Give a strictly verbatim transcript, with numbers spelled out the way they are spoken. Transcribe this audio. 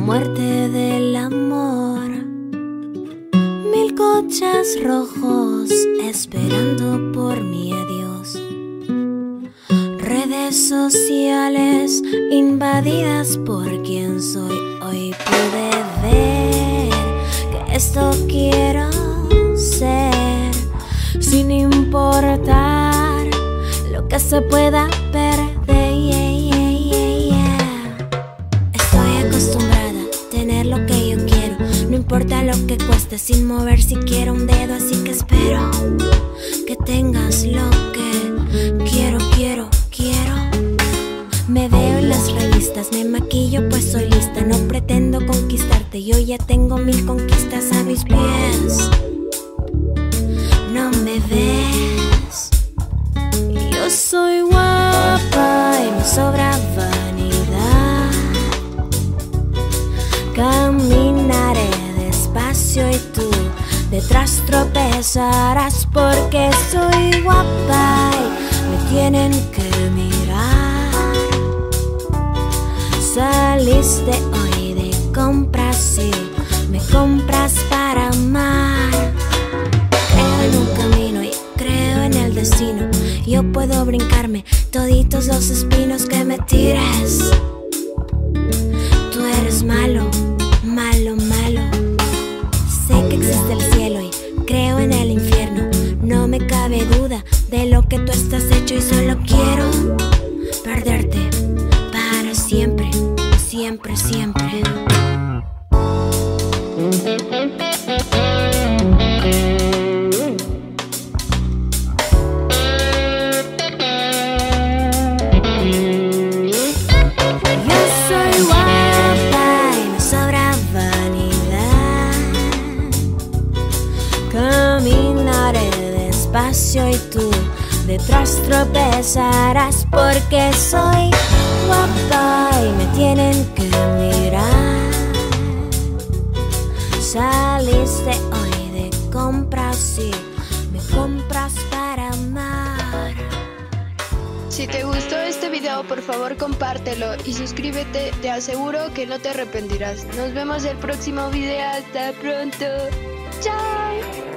muerte del amor. Mil coches rojos esperando por mi adiós. Redes sociales invadidas por quien soy. Hoy pude ver que esto quiero ser, sin importar lo que se pueda perder. Yeah, yeah, yeah, yeah. Estoy acostumbrada a tener lo que yo quiero, no importa lo que cueste, sin mover siquiera un dedo. Así que espero que tengas lo que quiero, quiero, quiero. Me veo en las revistas, me maquillo pues soy lista. No pretendo conquistarte, yo ya tengo mil conquistas a mis pies. No me ves, yo soy guapa y me sobra vanidad. Caminaré despacio y tú detrás tropezarás, porque soy guapa y me tienen que mirar. Saliste hoy de compras y me compras para amar. Creo en un camino y creo en el destino. Yo puedo brincarme toditos los espinos que me tires. Tú eres malo, malo, malo. Sé que existe el cielo y creo en el infierno. No me cabe duda de lo que tú estás hecho y solo quiero perderte para siempre, siempre, siempre. Caminaré despacio y tú detrás tropezarás, porque soy guapa y me tienen que mirar. Saliste hoy de compras y me compras para amar. Si te gustó este video, por favor compártelo y suscríbete, te aseguro que no te arrepentirás. Nos vemos el próximo video, hasta pronto. Chao.